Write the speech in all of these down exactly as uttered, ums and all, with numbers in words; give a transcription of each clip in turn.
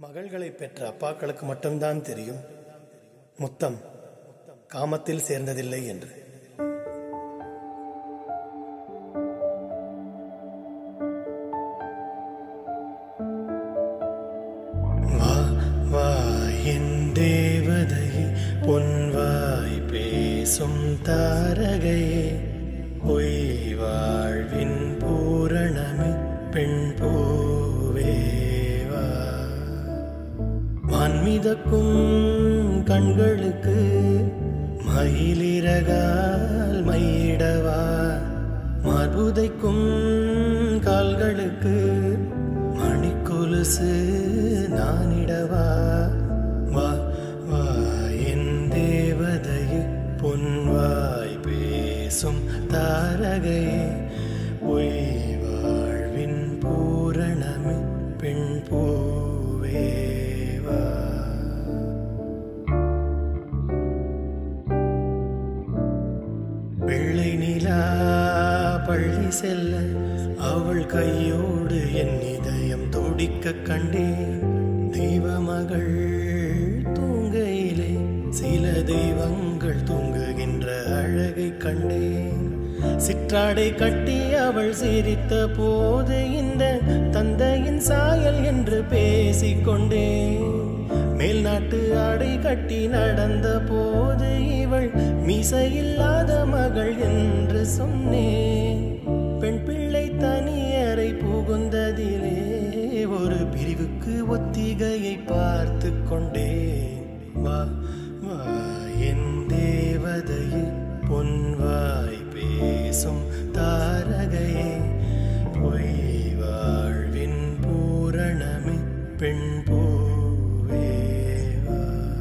மகள்களை பெற்ற அப்பாக்களுக்கு மட்டும்தான் தெரியும் முத்தம் காமத்தில் சேர்ந்ததில்லை என்று. வா வா என் தேவதையே, பொன்வாய் பேசும் தாரகையே, பொய் வாழ்வின் பூரணமே, பெண் பூவே வா. வான்மிதக்கும் கண்களுக்கு மயிலிறகால் மையிடவா, மார்புதைக்கும் கால்களுக்கு மணிக்கொலுசு நானிடவா. வா வா என் தேவதையே, பொன்வாய் பேசும் தாரகையே, பொய் வாழ்வின் பூரணமே, பெண் பூவே வா. வெள்ளை நிலா பள்ளி செல்ல அவள் கையோடு என் இதயம் துடிக்க கண்டேன். தெய்வமகள் தூங்கையிலே சில தெய்வங்கள் தூங்குகின்ற அழகை கண்டேன். சிற்றாடை கட்டி அவள் சிரித்த போது இந்த தந்தையின் சாயல் என்று பேசிக்கொண்டேன். மேல் நாட்டு ஆடை கட்டி நடந்த போது இவள் மீசையில்லாத மகள் என்று சொன்னேன். பெண் பிள்ளை தனியறை புகுந்ததிலே ஒரு பிரிவுக்கு ஒத்திகையை பார்த்து கொண்டேன். வா வா என் தேவதையே, பொன்வாய் பேசும் தாரகையே, பொய் வாழ்வின் பூரணமே, பெண் பூவே வா.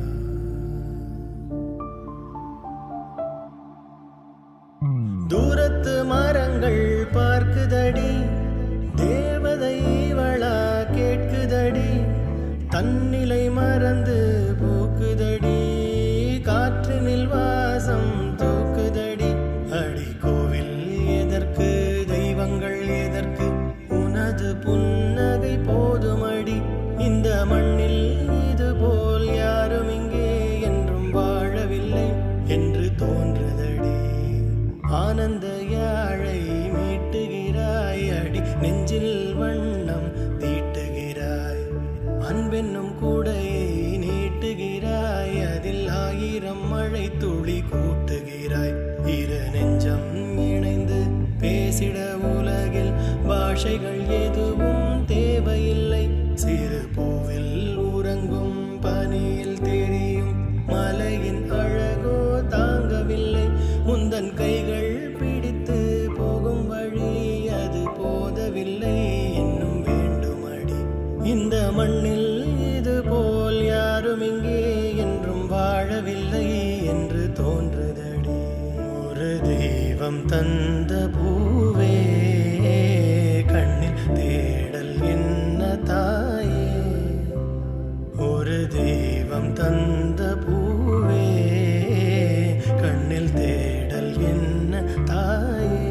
தூரத்து மரங்கள் பார்க்குதடி, தேவதை இவளா கேட்குதடி, தன்னிலை மறந்து பூக்குதடி, காற்றினில் வாசம் தூக்குதடி. அடி கோவில் எதற்கு, தெய்வங்கள் எதற்கு, உனது புன்னகை போதுமடி. இந்த மண்ணில் இது போல் யாரும் இங்கே என்றும் வாழவில்லை என்று தோன்றுதடி. ஆனந்த யாழை மீட்டுகிறாய் அடி, நெஞ்சில் வண்ணம் தீட்டுகிறாய். அன்பென்னும் கூடையை நீட்டுகிறாய், அதில் ஆயிரம் மழை துளி கூட்டுகிறாய். இரு நெஞ்சம் இணைந்து பேசிட உலகில் பாஷைகள் எதுவும் தேவையில்லை. சிறு பூவில் உறங்கும் பனியில் தெரியும் மலையின் அழகோ தாங்கவில்லை. முந்தன் கைகள் பிடித்து போகும் வழி அது போதவில்லை, இன்னும் வேண்டுமடி. இந்த மண்ணில் இது போல் யாரும் இங்கே என்றும் வாழவில்லை என்று தோன்றுதடி. ஒரு தெய்வம் தந்த பூவே, கண்ணில் தேடல் என்ன தாயே. ஒரு தெய்வம் தந்த பூவே, கண்ணில் தேடல் என்ன தாயே.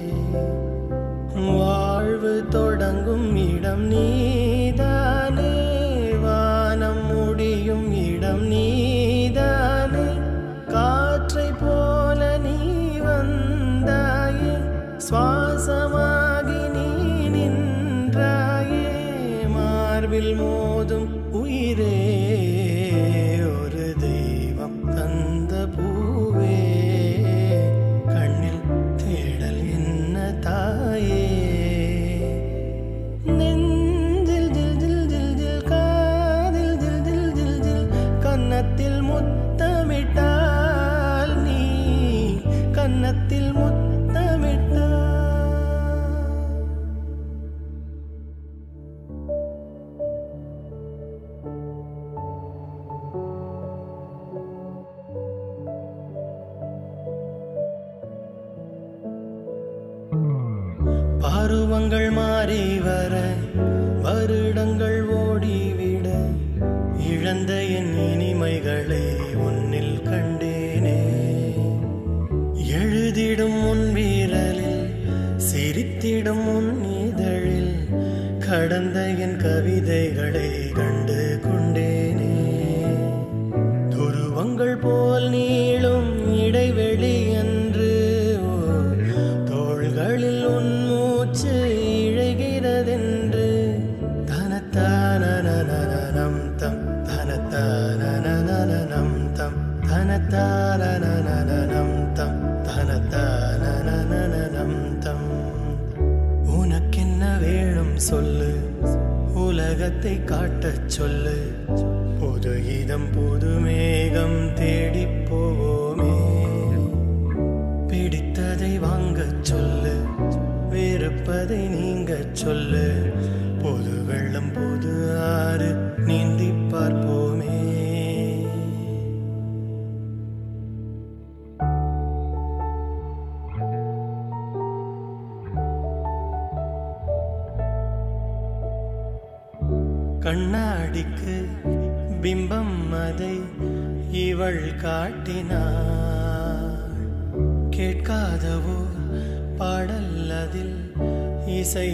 வாழ்வு தொடங்கும் இடம் நீதானே, வானம் முடியும் இடம் நீதானே. காற்றை போல நீ வந்தாயே, சுவாசமாகி நீ நின்றாயே. மார்பில் மோதும் உயிரே, ஒரு தெய்வம் தந்த பூவே, கண்ணில் தேடல் என்ன தாயே. நெஞ்சில் ஜில் ஜில் ஜில் ஜில், காதில் ஜில் ஜில் ஜில் ஜில், கன்னத்தில் முத்தமிட்டால் நீ, கன்னத்தில் முத்தமிட்டால். பருவங்கள் மாறி வர வருடங்கள் ஓடிவிட, இழந்த என் இனிமைகளை உன்னில் கண்டேனே. எழுதிடும் உன் வீரலில், சிரித்திடும் உன் இதழில், கடந்த என் கவிதைகளை கண்டு காட்டச் சொல்லு, புது இதம் புது மேகம் தேடி போவோமே. பிடித்ததை வாங்கச் சொல்லு, வெறுப்பதை நீங்கச் சொல்லு, புது வெள்ளம் புது ஆறு நீந்தி பார்ப்போமே. கண்ணாடிக்கு பிம்பம் அதை இவள் காட்டினாள். கேட்காதவோ பாடல் அதில் இசை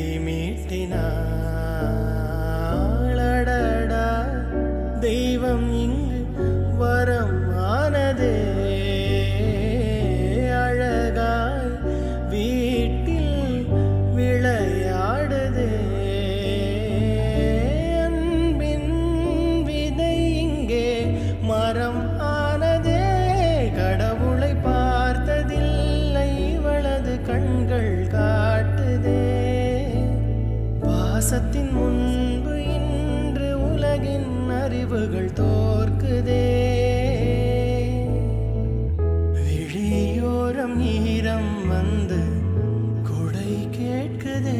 மீட்டினாள். அடடா தெய்வம் இங்கு வரம் ஆனதே, அழகாய் வீட்டில் விளையாடுதே. மரம் ஆனதே, கடவுளை பார்த்ததில்லை இவளது கண்கள் காட்டுதே. பாசத்தின் முன்பு இன்று உலகின் அறிவுகள் தோற்குதே. விழியோரம் ஈரம் வந்து குடை கேட்குதே.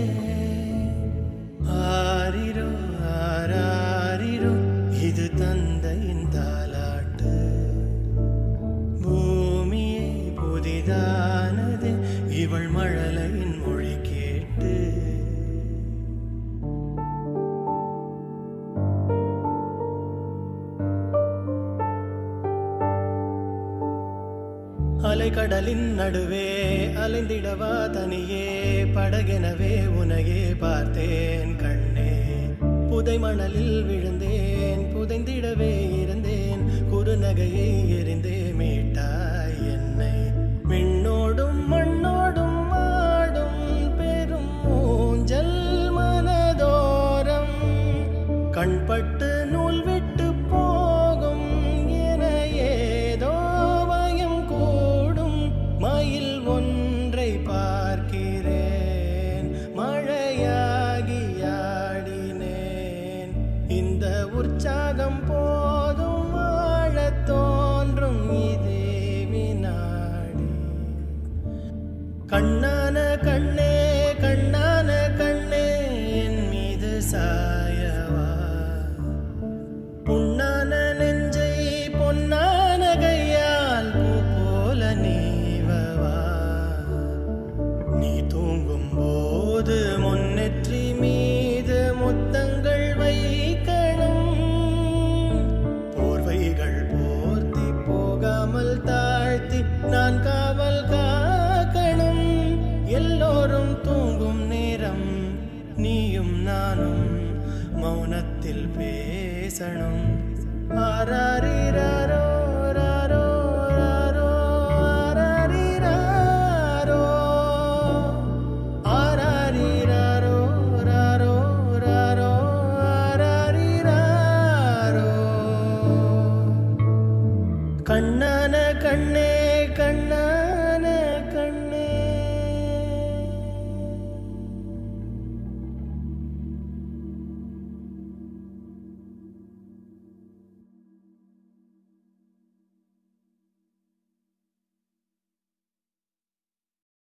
ஆரிரோ ஆராரிரோ இது தந்தையின் தாலாட்டு. பூமியை புதிதானது இவள் மழலையின் மொழி கேட்டு. அலைக்கடலின் நடுவே அலைந்திடவா தனியே, படகெனவே உனையே பார்த்தேன் கண்ணே. புதை மணலில் விழுந்தேன், புதைந்திடவே இருந்தேன், குறுநகையை எறிந்தே மீட்டாய் என்னை. விண்ணோடும் மண்ணோடும் ஆடும் பெரும் ஊஞ்சல் மனதோரம், கண்பட்டு நூல் விட்டு போகும் என ஏதோ பயம் கூடும். மயில் ஒன்றை பார்க்கிறேன், மழையாகி ஆடினேன். இந்த உற்சாகம் போதும் ஆழத் தோன்றும் இதே வினாடி. கண்ணான கண்ணே கண்ணான கண்ணே என் மீது சாயவா, புண்ணான நெஞ்சை பொன்னான கையால் பூ போல நீவவா. நீ தூங்கும் போது முன்னெற்றி மீது முத்தங்கள் வைக்கணும், போர்வைகள் போர்த்தி போகாமல் தாழ்த்தி நான் காவல் காக்கணும். எல்லோரும் தூங்கும் நேரம் நீயும் நானும் மௌனத்தில் பேசணும். ஆராரிராரோ